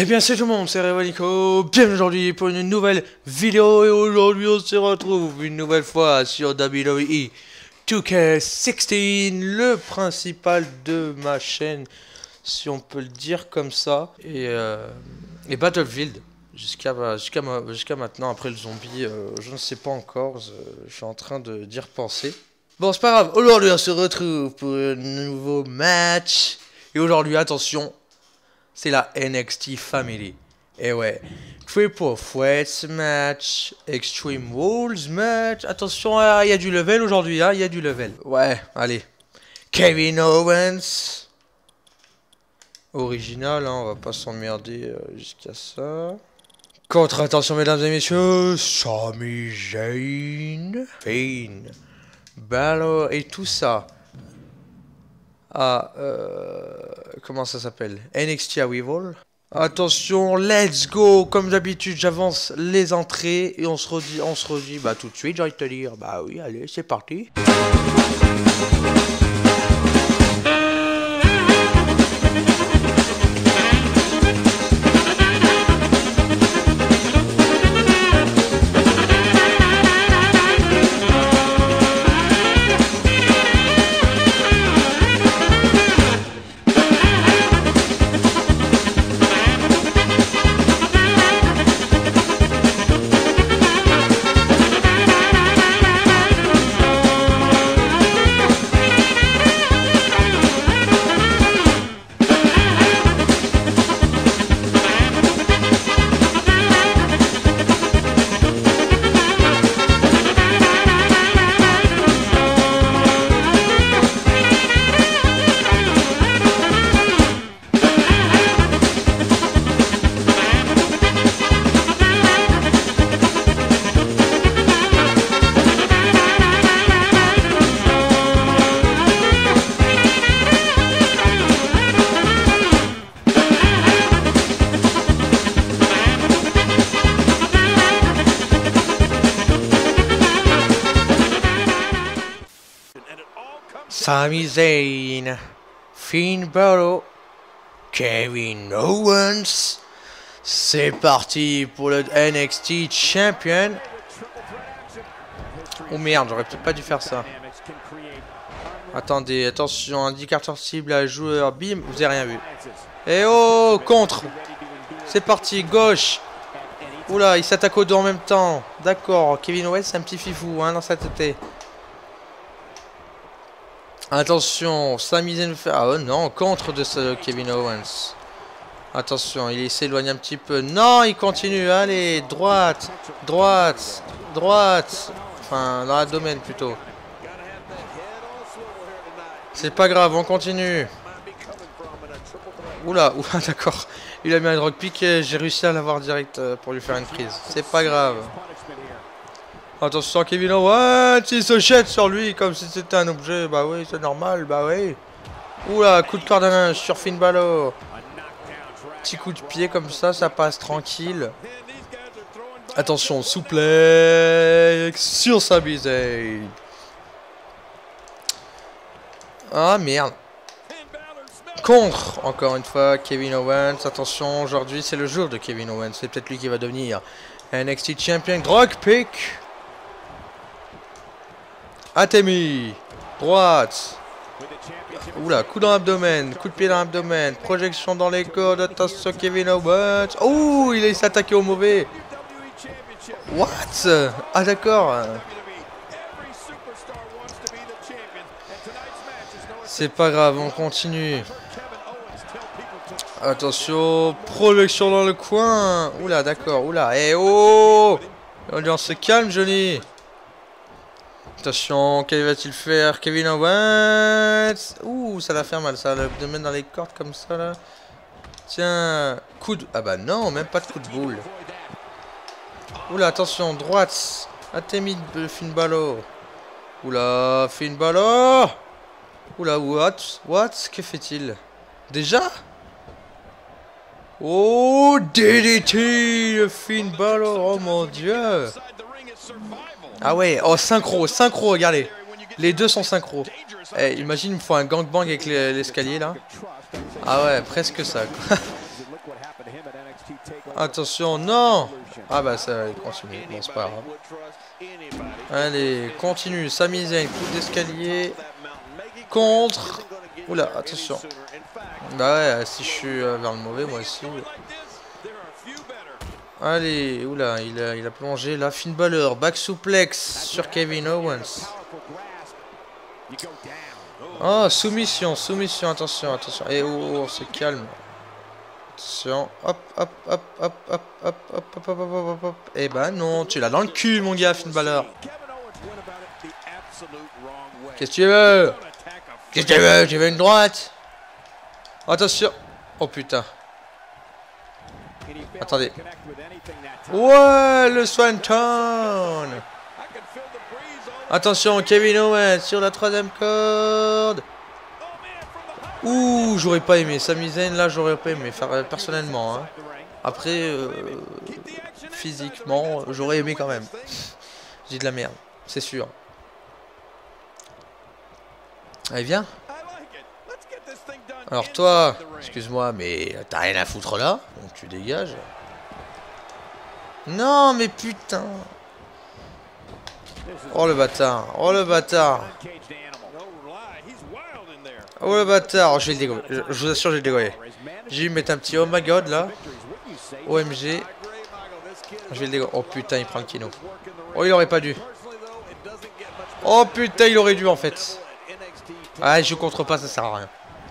Eh bien c'est tout le monde, c'est Revanico, bienvenue aujourd'hui pour une nouvelle vidéo et aujourd'hui on se retrouve une nouvelle fois sur WWE 2K16, le principal de ma chaîne, si on peut le dire comme ça, et Battlefield, jusqu'à maintenant, après le zombie, je ne sais pas encore, je suis en train d'y repenser. Bon c'est pas grave, aujourd'hui on se retrouve pour un nouveau match, et aujourd'hui attention, c'est la NXT Family. Et ouais, Triple Threats match, Extreme Rules match. Attention, il y a du level aujourd'hui, hein, il y a du level. Ouais, allez. Kevin Owens. Original, hein, on va pas s'emmerder jusqu'à ça. Contre, attention mesdames et messieurs, Sami Zayn, Finn Balor et tout ça. Ah, comment ça s'appelle? NXT Arrival. Attention, let's go. Comme d'habitude, j'avance les entrées et on se redit, bah tout de suite, j'ai envie de te dire. Bah oui, allez, c'est parti. Sami Zayn, Finn Balor, Kevin Owens. C'est parti pour le NXT Champion. Oh merde, j'aurais peut-être pas dû faire ça. Attendez, attention, indicateur cible à joueur, bim, vous avez rien vu. Et oh, contre. C'est parti, gauche. Oula, il s'attaque aux deux en même temps. D'accord, Kevin Owens, c'est un petit fifou hein, dans sa tête. Attention, Sami Zayn fait... Ah oh non, contre de ce Kevin Owens. Attention, il s'éloigne un petit peu. Non, il continue. Allez, droite, droite, droite. Enfin, dans l'abdomen plutôt. C'est pas grave, on continue. Oula, oula, d'accord. Il a mis un drop pick et j'ai réussi à l'avoir direct pour lui faire une prise. C'est pas grave. Attention, Kevin Owens, il se jette sur lui comme si c'était un objet. Bah oui, c'est normal, bah oui. Oula, coup de corde à linge sur Finn Balor. Petit coup de pied comme ça passe tranquille. Attention, souplex sur Sami Zayn. Ah merde. Contre, encore une fois, Kevin Owens. Attention, aujourd'hui c'est le jour de Kevin Owens. C'est peut-être lui qui va devenir NXT Champion. Drop pick. Atemi, droite. Oula, coup dans l'abdomen, coup de pied dans l'abdomen, projection dans les cordes, attention Kevin Owens. Oh, il s'est attaqué au mauvais. What? Ah d'accord. C'est pas grave, on continue. Attention, projection dans le coin. Oula, d'accord, oula. Eh oh, on se calme, Johnny. Attention, quel va-t-il faire? Kevin Owens. Ouh, ça va faire mal, ça, l'abdomen dans les cordes comme ça, là. Tiens, coup de... Ah bah non, même pas de coup de boule. Oula, attention, droite. Atemi de Finn Balor. Oula, Finn Balor. Oula, what? Que fait-il? Déjà? Oh, DDT de Finn Balor, oh mon dieu. Ah ouais, oh synchro, regardez. Les deux sont synchro. Eh, imagine, il me faut un gangbang avec l'escalier là. Ah ouais, presque ça. Attention, non. Ah bah ça continue, bon c'est pas grave. Allez, continue, Sami Zayn, coup d'escalier. Contre. Oula, attention. Bah ouais, si je suis vers le mauvais, moi aussi. Allez, oula, il a plongé là. Finn Balor, back suplex sur Kevin Owens. Oh, soumission, attention, attention. Et oh, c'est calme. Attention, hop, hop, hop, hop, hop, hop, hop, hop, hop, hop, hop. Eh ben non, tu l'as dans le cul, mon gars, Finn Balor. Qu'est-ce que tu veux? Qu'est-ce que tu veux? Tu veux une droite? Attention. Oh putain. Attendez. Ouais, le Swanton. Attention, Kevin Owens sur la 3e corde. Ouh, j'aurais pas aimé. Sami Zayn, là, j'aurais pas aimé. Personnellement. Hein. Après, physiquement, j'aurais aimé quand même. J'ai de la merde, c'est sûr. Allez, viens. Alors toi, excuse-moi, mais t'as rien à foutre là, donc tu dégages. Non, mais putain. Oh le bâtard, oh le bâtard. Oh le bâtard, je vais le dégoyer, je vous assure, je vais le dégoyer. J'ai eu mettre un petit oh my god là. OMG. Je vais le dégoyer. Oh putain, il prend le kino. Oh, il aurait pas dû. Oh putain, il aurait dû en fait. Ah, je contre pas, ça sert à rien.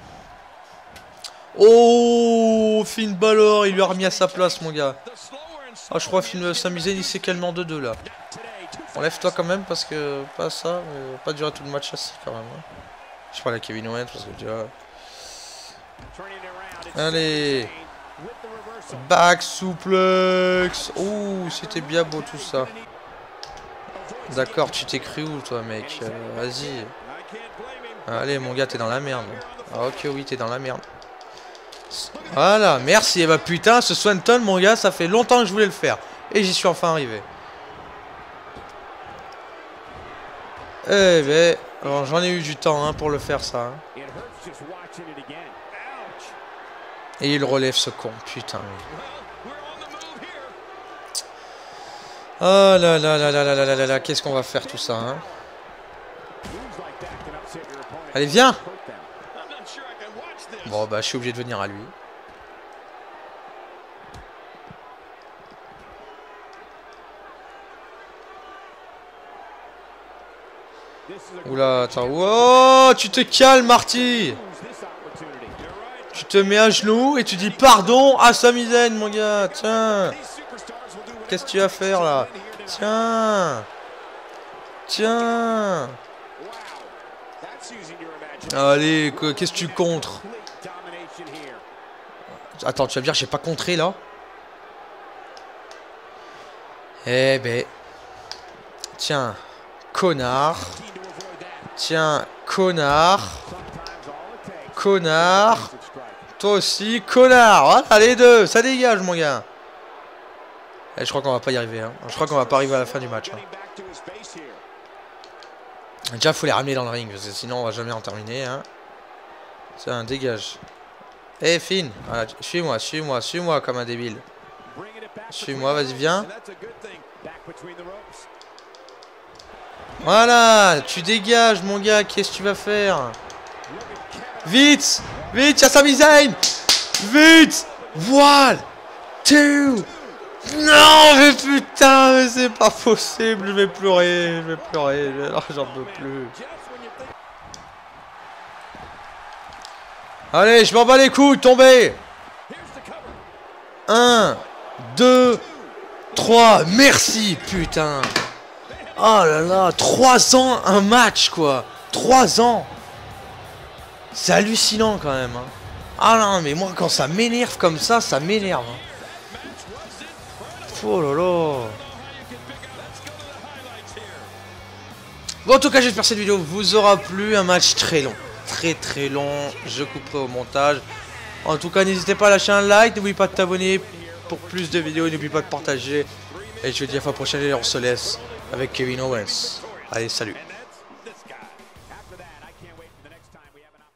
Oh, Finn Balor, il lui a remis à sa place, mon gars. Ah, je crois que Sami Zayn, il s'est calmé en 2-2 là. Enlève-toi quand même parce que pas ça, mais pas durer tout le match assis quand même. Hein. Je parle à Kevin Owens parce que tu vois. Allez. Back suplex. Oh, c'était bien beau tout ça. D'accord, tu t'es cru où toi, mec? Vas-y. Allez, mon gars, t'es dans la merde. Ah, ok, oui, t'es dans la merde. Voilà, merci. Et bah putain, ce Swanton, mon gars, ça fait longtemps que je voulais le faire. Et j'y suis enfin arrivé. Eh ben, alors j'en ai eu du temps hein, pour le faire ça. Hein. Et il relève ce con, putain. Oh là là là là là là là là, qu'est-ce qu'on va faire tout ça hein? Allez, viens! Bon, bah, je suis obligé de venir à lui. Oula, attends. Oh, tu te calmes, Marty! Tu te mets à genoux et tu dis pardon à Sami Zayn, mon gars. Tiens. Qu'est-ce que tu vas faire, là? Tiens. Tiens. Allez, qu'est-ce que tu contres? Attends, tu vas me dire j'ai pas contré là? Eh ben. Tiens, connard. Tiens, connard. Connard. Toi aussi, connard. Voilà, les deux, ça dégage mon gars. Et je crois qu'on va pas y arriver. Hein. Je crois qu'on va pas arriver à la fin du match. Hein. Déjà, faut les ramener dans le ring, parce que sinon on va jamais en terminer. Hein. Tiens, dégage. Eh Finn, voilà, suis-moi, suis-moi, suis-moi comme un débile. Suis-moi, vas-y, viens. Voilà, tu dégages, mon gars, qu'est-ce que tu vas faire? Vite, vite, y'a Sami Zayn. Vite. One, two. Non, mais putain, mais c'est pas possible, je vais pleurer, j'en peux plus. Allez, je m'en bats les couilles, tombez. 1, 2, 3, merci, putain. Oh là là, 3 ans, un match, quoi. 3 ans. C'est hallucinant, quand même. Hein. Ah non, mais moi, quand ça m'énerve comme ça m'énerve. Hein. Oh là là. Bon, en tout cas, j'espère que cette vidéo vous aura plu. Un match très long. Très long. Je couperai au montage. En tout cas, n'hésitez pas à lâcher un like. N'oubliez pas de t'abonner pour plus de vidéos. N'oubliez pas de partager. Et je vous dis à la fois prochaine. Et on se laisse avec Kevin Owens. Allez, salut.